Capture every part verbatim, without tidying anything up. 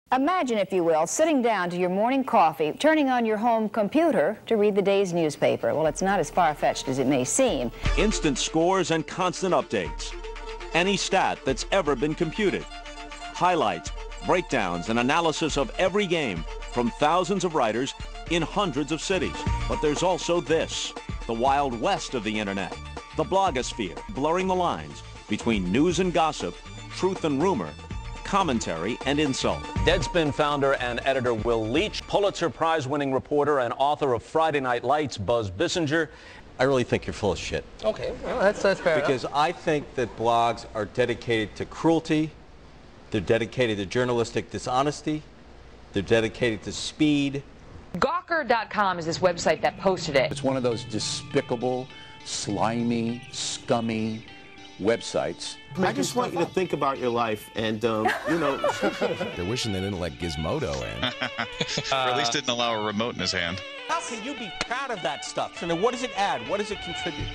Imagine, if you will, sitting down to your morning coffee, turning on your home computer to read the day's newspaper. Well, it's not as far-fetched as it may seem. Instant scores and constant updates. Any stat that's ever been computed. Highlights, breakdowns, and analysis of every game from thousands of writers in hundreds of cities. But there's also this, the Wild West of the internet, the blogosphere, blurring the lines between news and gossip, truth and rumor, commentary and insult. Deadspin founder and editor Will Leach, Pulitzer Prize-winning reporter and author of Friday Night Lights, Buzz Bissinger. I really think you're full of shit. Okay, well, that's, that's fair Because enough. I think that blogs are dedicated to cruelty, they're dedicated to journalistic dishonesty, they're dedicated to speed. Gawker dot com is this website that posted it. It's one of those despicable, slimy, scummy websites. I just want you to think about your life and, um, you know... They're wishing they didn't let Gizmodo in. Or at least didn't allow a remote in his hand. How can you be proud of that stuff? And what does it add? What does it contribute?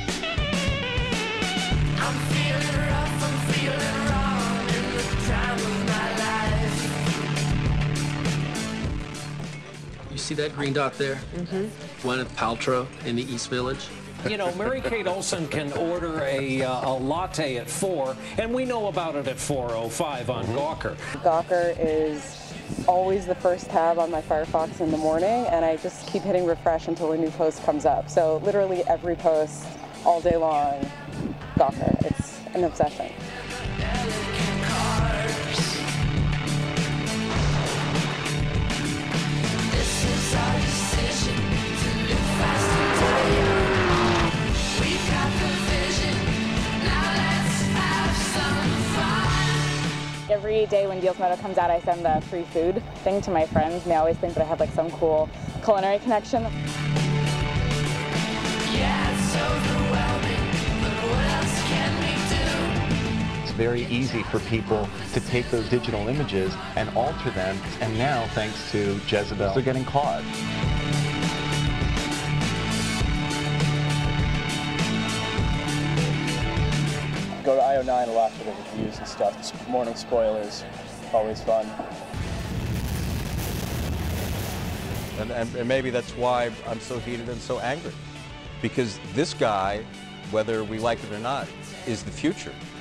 I'm feeling rough, I'm feeling wrong in the time of my life. You see that green dot there? Mm-hmm. Gwyneth Paltrow in the East Village. You know, Mary-Kate Olsen can order a, uh, a latte at four, and we know about it at four oh five on Gawker. Gawker is always the first tab on my Firefox in the morning, and I just keep hitting refresh until a new post comes up. So literally every post, all day long, Gawker. It's an obsession. This is our decision to live fast and die young. We've got the vision, now let's have some fun. Every day when Deals Meadow comes out, I send the free food thing to my friends, and they always think that I have like some cool culinary connection. Yeah, it's overwhelming, but what else can we do? It's very easy for people to take those digital images and alter them, and now, thanks to Jezebel, they're getting caught. Go to I O nine a lot for the reviews and stuff. This morning spoilers, always fun. And, and, and maybe that's why I'm so heated and so angry. Because this guy, whether we like it or not, is the future.